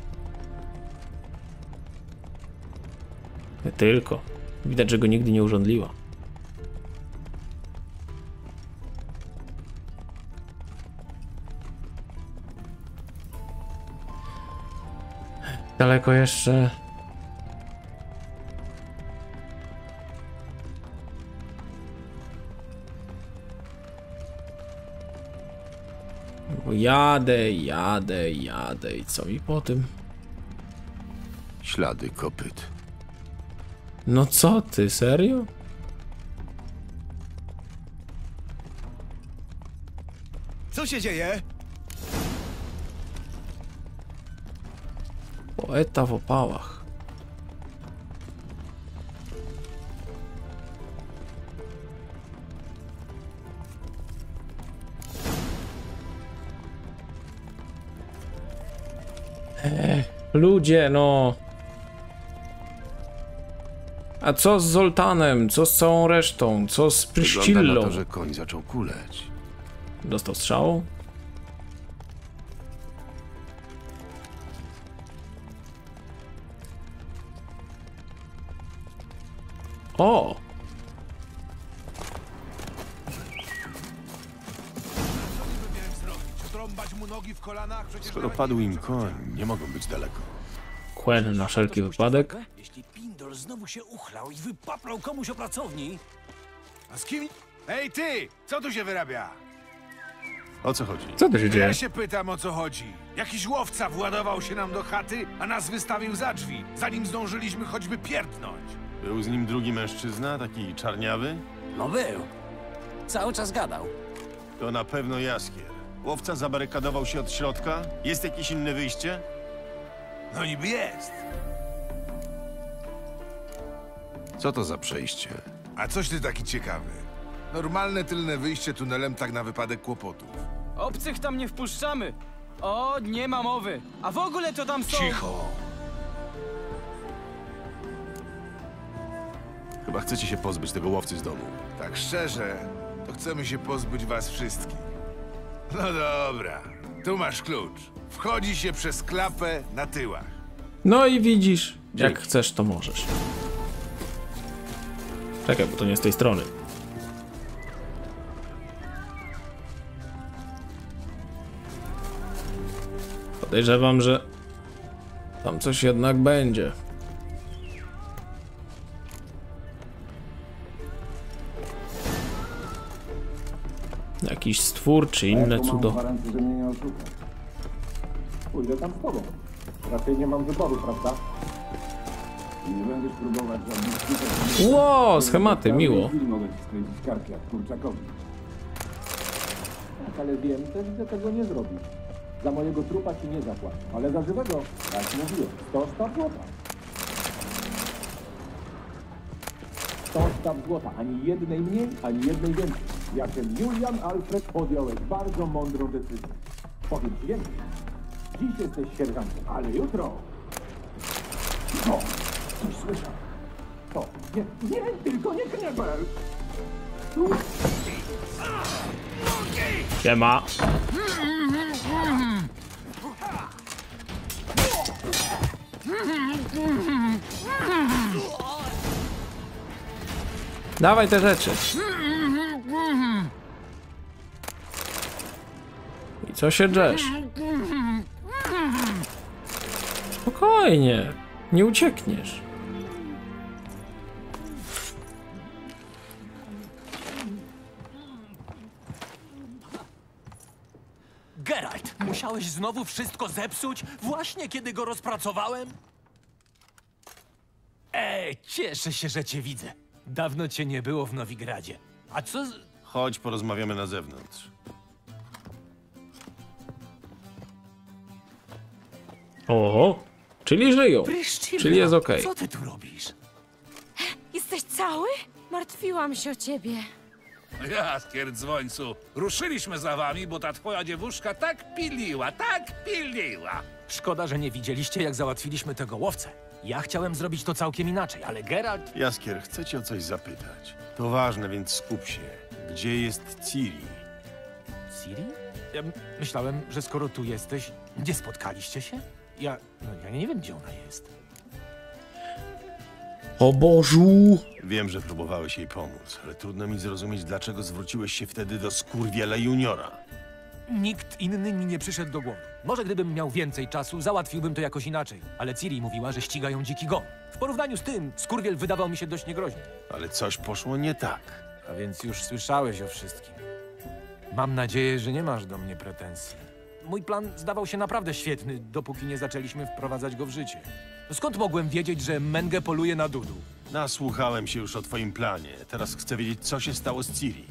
Nie tylko. Widać, że go nigdy nie urządliła. Daleko jeszcze. Bo jadę, jadę, jadę i co mi po tym? Ślady kopyt. No co ty, serio? Co się dzieje? Poeta w opałach. Ech, ludzie, no. A co z Zoltanem? Co z całą resztą? Co z Wygląda Pryszcillą? na to, że koń zaczął kuleć. Dostał strzału? O! Skoro padł im koń, nie mogą być daleko. Quen na wszelki wypadek. Jeśli Pindol znowu się uchlał i wypaplał komuś o pracowni... A z kim? Ej ty! Co tu się wyrabia? O co chodzi? Co tu się dzieje? Ja się pytam, o co chodzi. Jakiś łowca władował się nam do chaty, a nas wystawił za drzwi, zanim zdążyliśmy choćby pierdnąć. Był z nim drugi mężczyzna, taki czarniawy? No był. Cały czas gadał. To na pewno Jaskier. Łowca zabarykadował się od środka? Jest jakieś inne wyjście? No niby jest. Co to za przejście? A coś ty taki ciekawy? Normalne tylne wyjście tunelem tak na wypadek kłopotów. Obcych tam nie wpuszczamy. O, nie ma mowy. A w ogóle to tam są... Cicho! Chyba chcecie się pozbyć tego łowcy z domu. Tak szczerze, to chcemy się pozbyć was wszystkich. No dobra, tu masz klucz. Wchodzi się przez klapę na tyłach. No i widzisz, jak Dzięki. chcesz, to możesz. Czekaj, bo to nie z tej strony. Podejrzewam, że tam coś jednak będzie. Jakiś stwór, czy inne cudo. gwarancję, że mnie nie oszuka. Pójdę tam z tobą. Raczej nie mam wyboru, prawda? I nie będziesz próbować żadnych sztuczek. Ło, schematy, miło. Mogę ci skręcić kark jak kurczakowi. Tak, ale wiem też, że tego nie zrobisz. Za mojego trupa ci nie zapłacę, ale za żywego, jak mówiłem, sto sztab złota. sto sztab złota, ani jednej mniej, ani jednej więcej. Jako Julian Alfred podjąłeś bardzo mądrą decyzję. Powiem ci więcej. Dziś jesteś sierżantem, ale jutro... O, coś słyszę. To, nie, nie, tylko nie knebel! Siema. Dawaj te rzeczy. I co się drzesz? Spokojnie, nie uciekniesz. Geralt, musiałeś znowu wszystko zepsuć, właśnie kiedy go rozpracowałem? Ej, cieszę się, że cię widzę. Dawno cię nie było w Nowigradzie. A co z... Chodź, porozmawiamy na zewnątrz. Oho, czyli żyją. Pryszcilla, Czyli jest okej. Co ty tu robisz? Jesteś cały? Martwiłam się o ciebie. Jaskier, dzwońcu, ruszyliśmy za wami, bo ta twoja dziewuszka tak piliła, tak piliła. Szkoda, że nie widzieliście, jak załatwiliśmy tego łowcę. Ja chciałem zrobić to całkiem inaczej, ale Geralt... Jaskier, chcę cię o coś zapytać. To ważne, więc skup się. Gdzie jest Ciri? Ciri? Ja myślałem, że skoro tu jesteś, gdzie spotkaliście się? Ja... no ja nie wiem, gdzie ona jest. O Bożu! Wiem, że próbowałeś jej pomóc, ale trudno mi zrozumieć, dlaczego zwróciłeś się wtedy do Skurwiela Juniora. Nikt inny mi nie przyszedł do głowy. Może gdybym miał więcej czasu, załatwiłbym to jakoś inaczej. Ale Ciri mówiła, że ścigają dziki gon. W porównaniu z tym, Skurwiel wydawał mi się dość niegroźny. Ale coś poszło nie tak. A więc już słyszałeś o wszystkim. Mam nadzieję, że nie masz do mnie pretensji. Mój plan zdawał się naprawdę świetny, dopóki nie zaczęliśmy wprowadzać go w życie. Skąd mogłem wiedzieć, że Menge poluje na Dudu? Nasłuchałem się już o twoim planie. Teraz chcę wiedzieć, co się stało z Ciri.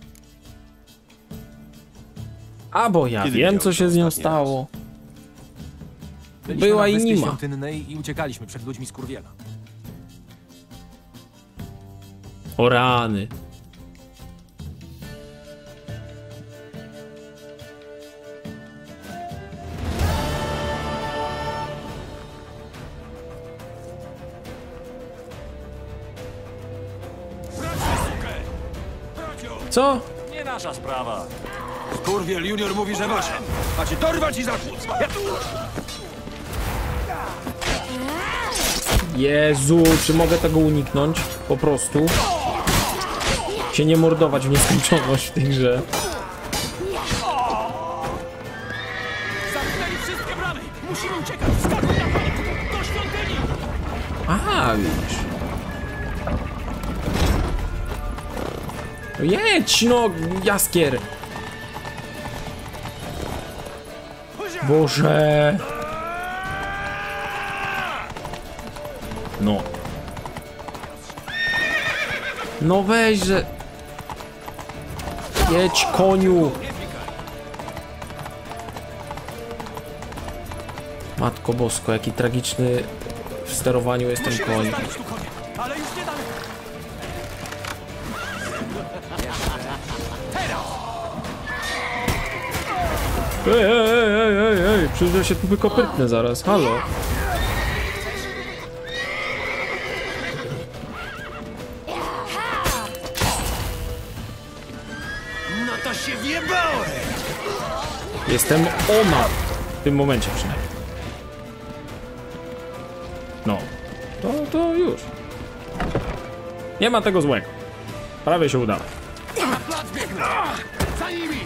A bo ja Kiedy wiem, co się z nią ostatni raz? stało. Byliśmy Była na i Wyspie nie ma. Świątynnej i uciekaliśmy przed ludźmi Skurwiela. O rany. Co? Nie nasza sprawa. Skurwiel Junior mówi, że wasza. Macie dorwać i zatłuc. Ja tu... Jezu, czy mogę tego uniknąć? Po prostu. Się nie mordować w nieskończoność w tej grze. Zamknęli wszystkie bramy! Musimy uciekać! Skakuj na konie! Do świątyni! Aha, widzisz. Jedź, no, Jaskier. Boże. No. No weź, że... Jedź, koniu. Matko Bosko, jaki tragiczny w sterowaniu jest ten koń. Ale już nie dalej! Ej, ej, ej, ej, ej, przecież ja się tu wykopytnę zaraz, halo. No to się wjebałem! Jestem ona. W tym momencie przynajmniej. No. To, to już. Nie ma tego złego. Prawie się udało. Na plac biegnę! Za nimi!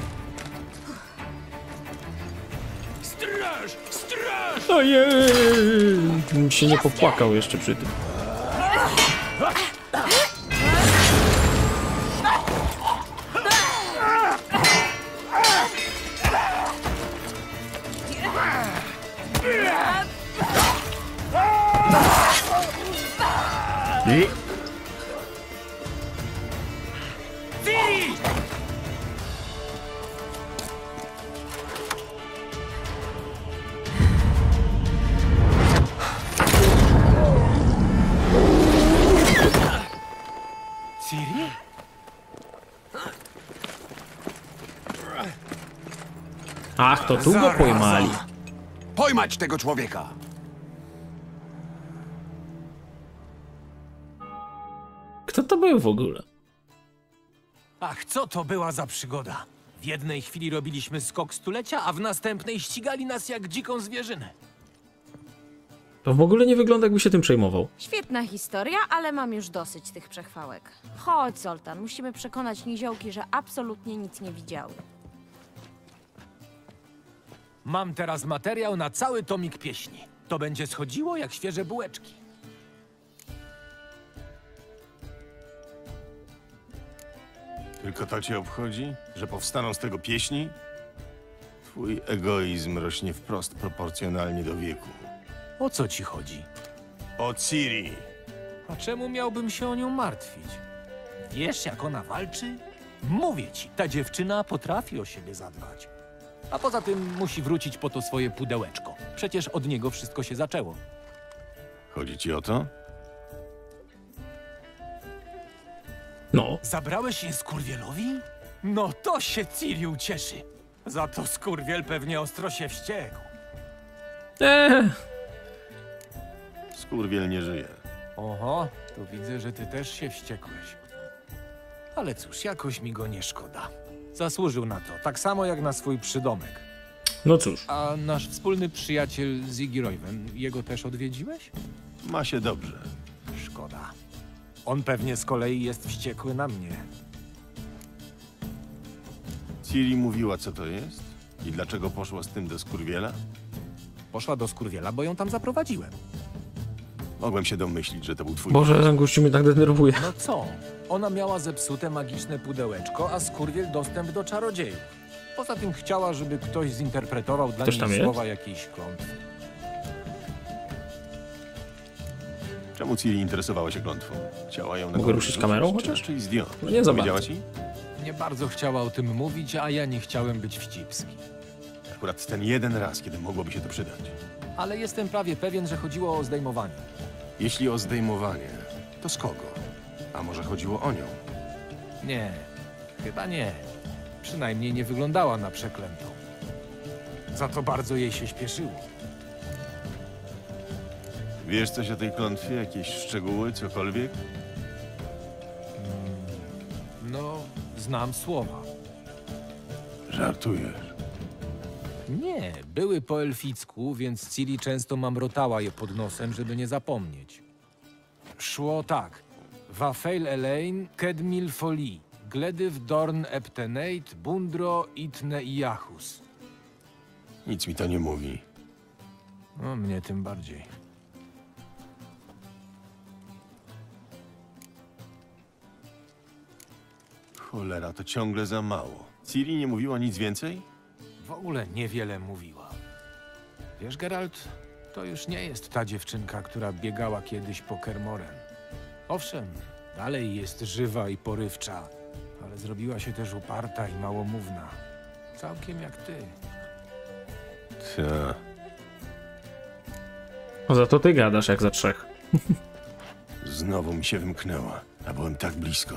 Straż! Straż! Ojej! Bym się nie popłakał jeszcze przy tym. I... Ciri! Ciri? Ach, to tu go pojmali. Pojmać tego człowieka! Kto to był w ogóle? Ach, co to była za przygoda? W jednej chwili robiliśmy skok stulecia, a w następnej ścigali nas jak dziką zwierzynę. To w ogóle nie wygląda, jakby się tym przejmował. Świetna historia, ale mam już dosyć tych przechwałek. Chodź, Zoltan, musimy przekonać niziołki, że absolutnie nic nie widziały. Mam teraz materiał na cały tomik pieśni. To będzie schodziło jak świeże bułeczki. Tylko to cię obchodzi? Że powstaną z tego pieśni? Twój egoizm rośnie wprost proporcjonalnie do wieku. O co ci chodzi? O Ciri. A czemu miałbym się o nią martwić? Wiesz, jak ona walczy? Mówię ci, ta dziewczyna potrafi o siebie zadbać. A poza tym musi wrócić po to swoje pudełeczko. Przecież od niego wszystko się zaczęło. Chodzi ci o to? No. Zabrałeś je skurwielowi? No to się Ciri ucieszy. Za to skurwiel pewnie ostro się wściekł. Eee. Skurwiel nie żyje. Oho, to widzę, że ty też się wściekłeś. Ale cóż, jakoś mi go nie szkoda. Zasłużył na to, tak samo jak na swój przydomek. No cóż. A nasz wspólny przyjaciel Ziggy Royven, jego też odwiedziłeś? Ma się dobrze. Szkoda. On pewnie z kolei jest wściekły na mnie. Ciri mówiła, co to jest? I dlaczego poszła z tym do skurwiela? Poszła do skurwiela, bo ją tam zaprowadziłem. Mogłem się domyślić, że to był twój... Boże, ten gościu mnie tak denerwuje. No co? Ona miała zepsute magiczne pudełeczko, a skurwiel dostęp do czarodziejów. Poza tym chciała, żeby ktoś zinterpretował dla Ktoś tam niej jest? słowa jakiejś klątwy. Czemu Ciri interesowała się klątwą? Chciała ją... na Mogę kogoś ruszyć rzucić, kamerą czy chociaż? raczej zdjąć? No nie za Powiedziała bardzo. ci? Nie bardzo chciała o tym mówić, a ja nie chciałem być wścibski. Akurat ten jeden raz, kiedy mogłoby się to przydać. Ale jestem prawie pewien, że chodziło o zdejmowanie. Jeśli o zdejmowanie, to z kogo? A może chodziło o nią? Nie, chyba nie. Przynajmniej nie wyglądała na przeklętą. Za to bardzo jej się śpieszyło. Wiesz coś o tej klątwie? Jakieś szczegóły, cokolwiek? No, znam słowa. Żartujesz. Nie, były po elficku, więc Ciri często mamrotała je pod nosem, żeby nie zapomnieć. Szło tak. Wafeil Elaine, Kedmil Foli, Gledyw Dorn Eptenate, Bundro, Itne i Jachus. Nic mi to nie mówi. No, mnie tym bardziej. Cholera, to ciągle za mało. Ciri nie mówiła nic więcej? W ogóle niewiele mówiła. Wiesz, Geralt, to już nie jest ta dziewczynka, która biegała kiedyś po Kermoren. Owszem, dalej jest żywa i porywcza, ale zrobiła się też uparta i małomówna. Całkiem jak ty. Ta. No za to ty gadasz jak za trzech. Znowu mi się wymknęła, a byłem tak blisko.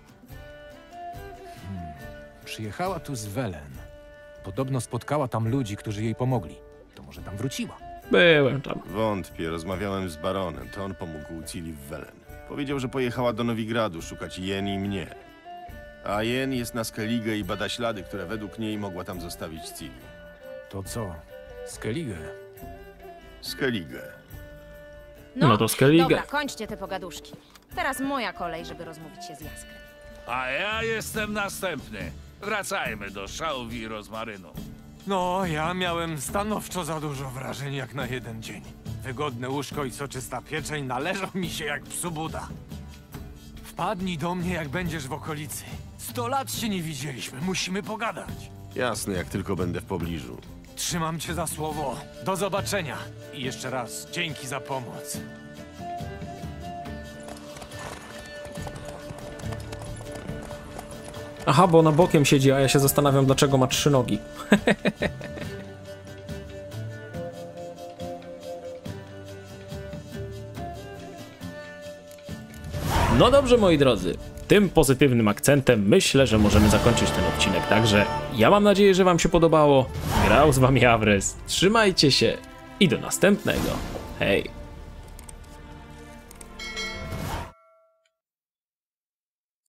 Hmm. Przyjechała tu z Welen. Podobno spotkała tam ludzi, którzy jej pomogli. To może tam wróciła. Byłem tam. Wątpię, rozmawiałem z baronem, to on pomógł Ciri w Welen. Powiedział, że pojechała do Nowigradu szukać Jen i mnie. A Jen jest na Skellige i bada ślady, które według niej mogła tam zostawić Ciri. To co? Skellige? Skellige. No, No to Skellige. Dobra, kończcie te pogaduszki. Teraz moja kolej, żeby rozmówić się z Jaskrem. A ja jestem następny. Wracajmy do szałwi i rozmarynu. No, ja miałem stanowczo za dużo wrażeń jak na jeden dzień. Wygodne łóżko i soczysta pieczeń należą mi się jak psu Buda. Wpadnij do mnie, jak będziesz w okolicy. Sto lat się nie widzieliśmy, musimy pogadać. Jasne, jak tylko będę w pobliżu. Trzymam cię za słowo. Do zobaczenia. I jeszcze raz, dzięki za pomoc. Aha, bo ona bokiem siedzi, a ja się zastanawiam, dlaczego ma trzy nogi. No dobrze, moi drodzy. Tym pozytywnym akcentem myślę, że możemy zakończyć ten odcinek. Także ja mam nadzieję, że wam się podobało. Grał z wami Awres. Trzymajcie się i do następnego. Hej!